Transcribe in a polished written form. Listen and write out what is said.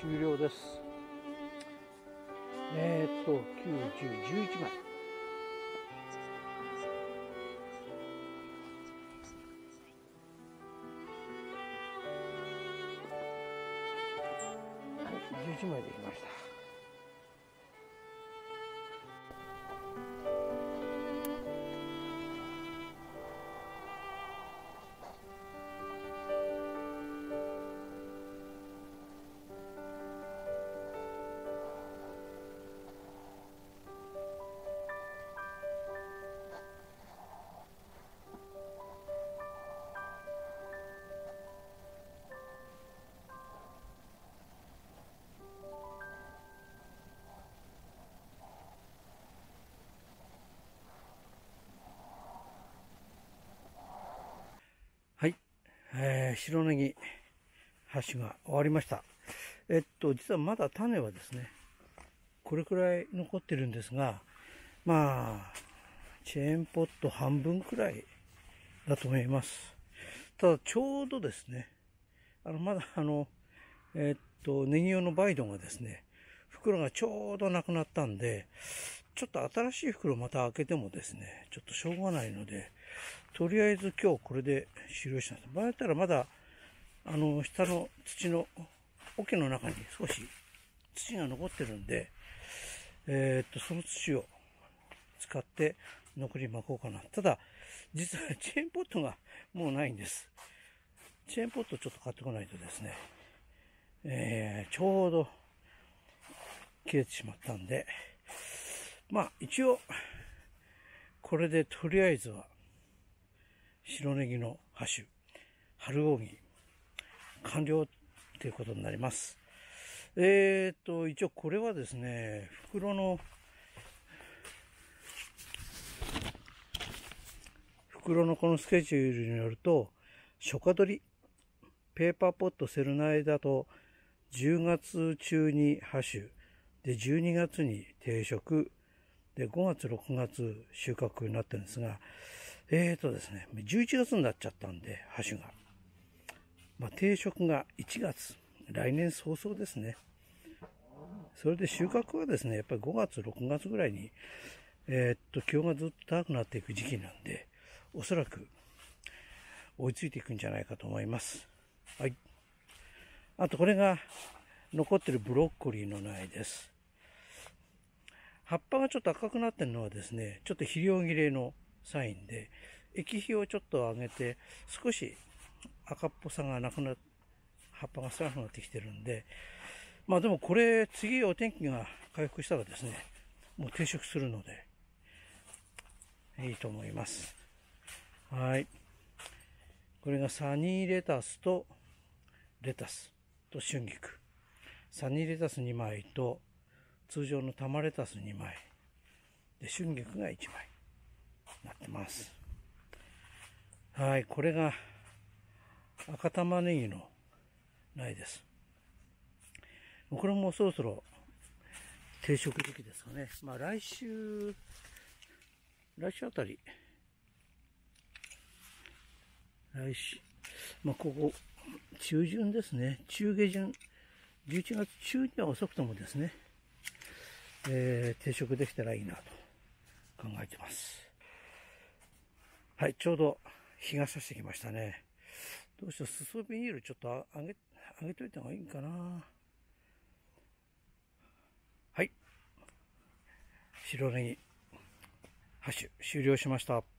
終了です。9、10、11枚。はい、11枚できました。はい、白ネギ箸が終わりました。実はまだ種はですね、これくらい残ってるんですが、まあ、チェーンポット半分くらいだと思います。ただ、ちょうどですね、まだネギ用のバイドがですね、袋がちょうどなくなったんで、ちょっと新しい袋また開けてもですね、ちょっとしょうがないので、とりあえず今日これで終了します。場合だったらまだ、下の土の桶の中に少し土が残ってるんで、その土を使って残り巻こうかな。ただ、実はチェーンポットがもうないんです。チェーンポットちょっと買ってこないとですね、ちょうど切れてしまったんで、まあ一応、これでとりあえずは、白ネギの箸、春扇、完了ということになります。一応これはですね、袋のこのスケジュールによると、初夏取り、ペーパーポットセルナイだと、10月中に箸、で、12月に定食、で、5月、6月収穫になってるんですが、ですね、11月になっちゃったんで、箸が。まあ、定食が1月、来年早々ですね。それで収穫はですね、やっぱり5月、6月ぐらいに、気温がずっと高くなっていく時期なんで、おそらく追いついていくんじゃないかと思います。はい。あとこれが残ってるブロッコリーの苗です。葉っぱがちょっと赤くなってるのはですね、ちょっと肥料切れのサインで、液肥をちょっと上げて、少し赤っぽさがなくなって、葉っぱが少なくなってきてるんで、まあでもこれ、次お天気が回復したらですね、もう定食するので、いいと思います。はい。これがサニーレタスと、レタスと春菊。サニーレタス2枚と、通常の玉レタス2枚。で、春菊が1枚。なってます。はい。これが、赤玉ねぎの苗です。これもそろそろ定食時期ですかね。まあ来週あたり、まあここ、中旬ですね。中下旬、11月中には遅くともですね、定食できたらいいなと考えてます。はい、ちょうど日が差してきましたね。どうしよう、裾ビニールちょっと上げといた方がいいかな。はい。白ネギ、ハッシュ終了しました。